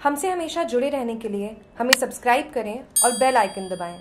हमसे हमेशा जुड़े रहने के लिए हमें सब्सक्राइब करें और बेल आइकन दबाएं।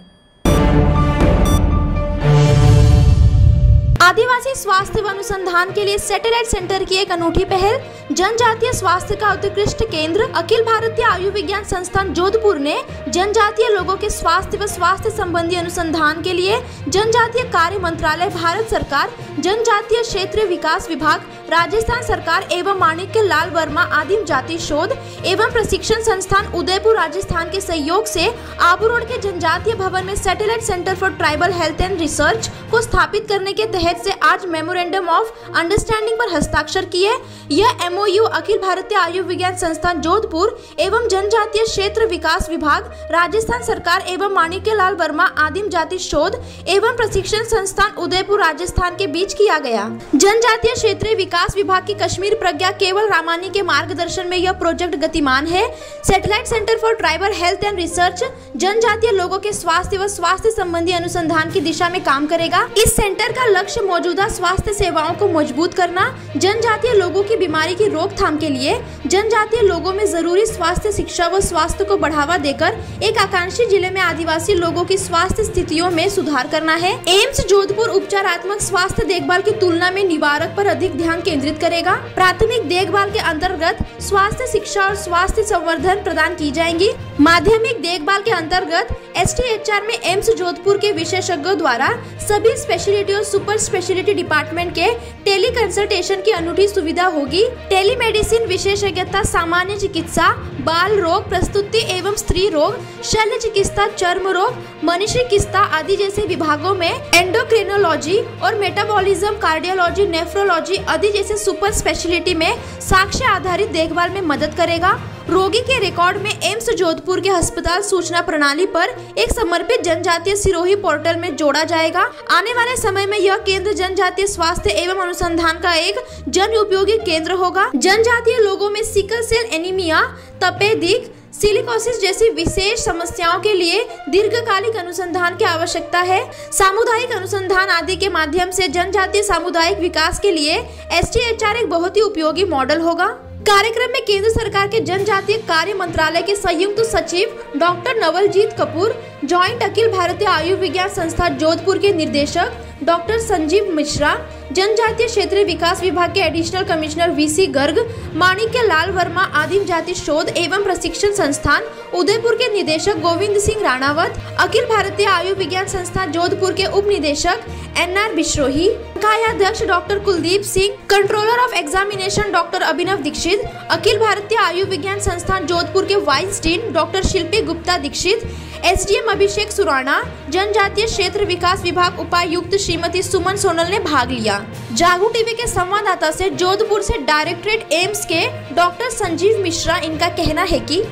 आदिवासी स्वास्थ्य व अनुसंधान के लिए सैटेलाइट सेंटर की एक अनूठी पहल। जनजातीय स्वास्थ्य का उत्कृष्ट केंद्र अखिल भारतीय आयुर्विज्ञान संस्थान जोधपुर ने जनजातीय लोगों के स्वास्थ्य व स्वास्थ्य संबंधी अनुसंधान के लिए जनजातीय कार्य मंत्रालय, भारत सरकार, जनजातीय क्षेत्रीय विकास विभाग, राजस्थान सरकार एवं माणिक्य लाल वर्मा आदिम जाति शोध एवं प्रशिक्षण संस्थान उदयपुर राजस्थान के सहयोग से आबू रोड के जनजातीय भवन में satellite centre for tribal health and research को स्थापित करने के तहत से आज मेमोरेंडम ऑफ अंडरस्टैंडिंग पर हस्ताक्षर किए। यह एमओयू अखिल भारतीय आयुर्विज्ञान संस्थान जोधपुर एवं जनजातीय क्षेत्र विकास विभाग, राजस्थान सरकार एवं माणिक्य लाल वर्मा आदिम जाति शोध एवं प्रशिक्षण संस्थान उदयपुर राजस्थान के बीच किया गया। जनजातीय क्षेत्रीय विकास विभाग की कश्मीर प्रज्ञा केवल रामानी के मार्गदर्शन में यह प्रोजेक्ट गतिमान है। Satellite centre for tribal health and research जनजातीय लोगों के स्वास्थ्य व स्वास्थ्य संबंधी अनुसंधान की दिशा में काम करेगा। इस सेंटर का लक्ष्य मौजूदा स्वास्थ्य सेवाओं को मजबूत करना, जनजातीय लोगों की बीमारी की रोकथाम के लिए जनजातीय लोगों में जरूरी स्वास्थ्य शिक्षा व स्वास्थ्य को बढ़ावा देकर एक आकांक्षी जिले में आदिवासी लोगों की स्वास्थ्य स्थितियों में सुधार करना है। एम्स जोधपुर उपचारात्मक स्वास्थ्य देखभाल की तुलना में निवारक पर अधिक ध्यान केंद्रित करेगा। प्राथमिक देखभाल के अंतर्गत स्वास्थ्य शिक्षा और स्वास्थ्य संवर्धन प्रदान की जाएंगी। माध्यमिक देखभाल के अंतर्गत STHR में एम्स जोधपुर के विशेषज्ञों द्वारा सभी स्पेशलिटी और सुपर स्पेशलिटी डिपार्टमेंट के टेली कंसल्टेशन की अनूठी सुविधा होगी। टेलीमेडिसिन विशेषज्ञता सामान्य चिकित्सा, बाल रोग, प्रसूति एवं स्त्री रोग, शल्य चिकित्सा, चर्म रोग, मनुष्य चिकित्सा आदि जैसे विभागों में एंडोक्रिनोलॉजी और मेटाबॉलिज्म, कार्डियोलॉजी, नेफ्रोलॉजी आदि जैसे सुपर स्पेशलिटी में साक्ष्य आधारित देखभाल में मदद करेगा। रोगी के रिकॉर्ड में एम्स जोधपुर के अस्पताल सूचना प्रणाली पर एक समर्पित जनजातीय सिरोही पोर्टल में जोड़ा जाएगा। आने वाले समय में यह केंद्र जनजातीय स्वास्थ्य एवं अनुसंधान का एक जन उपयोगी केंद्र होगा। जनजातीय लोगों में सिकल सेल एनीमिया, तपेदिक, सिलिकोसिस जैसी विशेष समस्याओं के लिए दीर्घकालिक अनुसंधान की आवश्यकता है। सामुदायिक अनुसंधान आदि के माध्यम से जनजातीय सामुदायिक विकास के लिए STHR एक बहुत ही उपयोगी मॉडल होगा। कार्यक्रम में केंद्र सरकार के जनजातीय कार्य मंत्रालय के संयुक्त सचिव डॉक्टर नवलजीत कपूर, जॉइंट अखिल भारतीय आयुर्विज्ञान संस्थान जोधपुर के निदेशक डॉक्टर संजीव मिश्रा, जनजातीय क्षेत्रीय विकास विभाग के additional commissioner VC Garg, Manikya Lal Verma आदिम जाति शोध एवं प्रशिक्षण संस्थान उदयपुर के निदेशक गोविंद सिंह राणावत, अखिल भारतीय आयुर्विज्ञान संस्थान जोधपुर के उप निदेशक NR बिश्रोही, अध्यक्ष doctor Kuldeep Singh, controller of examination doctor Abhinav Dikshit, अखिल भारतीय आयुर्विज्ञान संस्थान जोधपुर के vice dean doctor Shilpi Gupta Dikshit, SDM Abhishek Surana, जनजातीय क्षेत्र विकास विभाग उपायुक्त श्रीमती सुमन सोनल ने भाग लिया। जागू टीवी के संवाददाता से जोधपुर से डायरेक्टरेट एम्स के डॉक्टर संजीव मिश्रा, इनका कहना है कि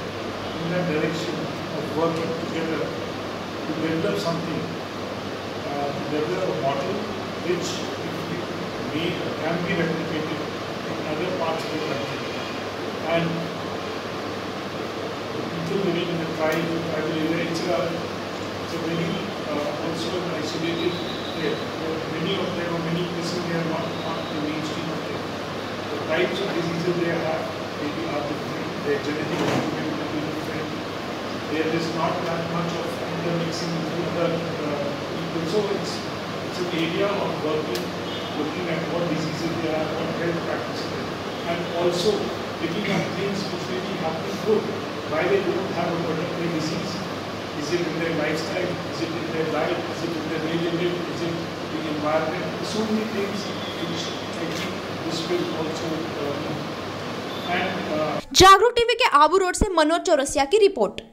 living in the tribal area, it's a very also an isolated area. Many of them, or many places, they are not the mainstream of them. The types of diseases they have maybe are different. Their genetic component will be different. There is not that much of intermixing with other people. So it's an area of looking at what diseases they have, what health practices, and also picking up things which may be happening good. Why they don't have a particular disease? Is it in their lifestyle? Is it in their diet? Is it in their daily life? Is it the environment? So many things which I think this will also Jagruk TV के Abu road से मनोज चौरसिया की report.